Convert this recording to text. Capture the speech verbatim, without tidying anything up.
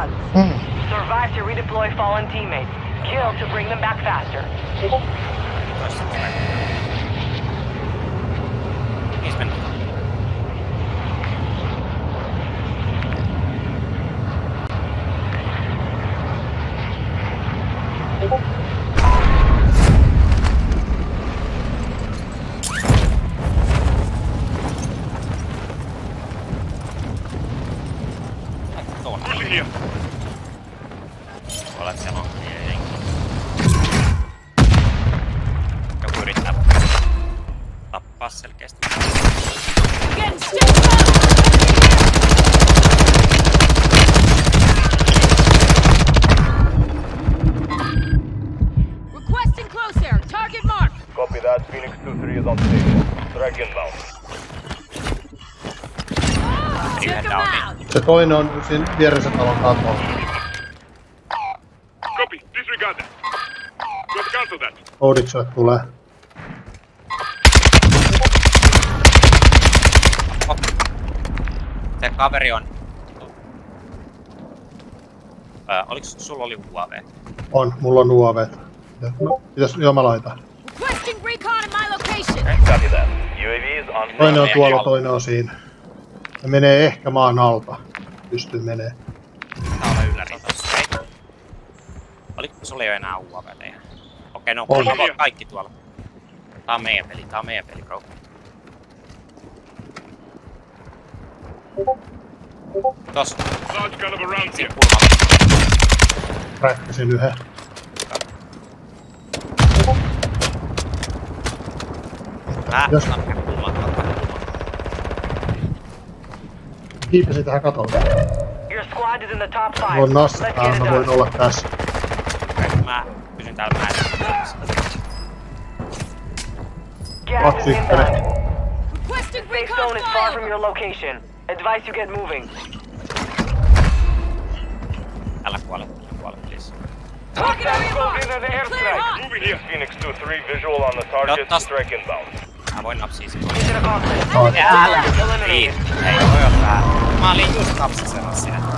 guns. Mm. Survive to redeploy fallen teammates. Kill to bring them back faster. He's been. Olet siellä on jengi. Joku yrittää tappaa selkeästi. Requesting close air. Target mark. Copy that. Phoenix two three is on station. Strike inbound. Check them out. Se toinen on siinä vieressä talon katolla. Copy. Disregard that. Let's cancel that. Ouditsoit tulee. Oh. Se kaveri on... Öö, oliks sulla oli U A V? On, mulla on U A V. Pitäis, joo mä laitan. Requesting recon in my location. Copy that. U A V is on. Toinen on tuolla, toinen on siinä. Ne menee ehkä maan alta. Pystyy menee. Tää on yllärintä. Okei. Oliko sulla ei oo enää U A V tehdä? Okei, no on. Kaikki tuolla. Tää on meidän peli, tää on meidän peli, bro. Tossa. Large caliber rounds here. Räkkäsin yhden. Tää Jos- on mikä kulmaa kautta. Kiipesin tähän katolle. Your squad is in the top five. Voin Let's nastaa, get it mä voin done. olla tässä. Okei, mä pysyn täällä mäessä. Gas is Kaksi ykkönen. inbound. Requesting Safe recon zone is far from flyover. your location. Advise you get moving. Älä kuole, älä kuole, please. Target area mark. Clear hot. Moving here. Phoenix two three visual on the target. Totta. Strike inbound. Mä voin napsia sen. Mission accomplished. Ai. Älä! Eliminated. Niin, ei voi ottaa. Mä olin just napsisemassa siinä.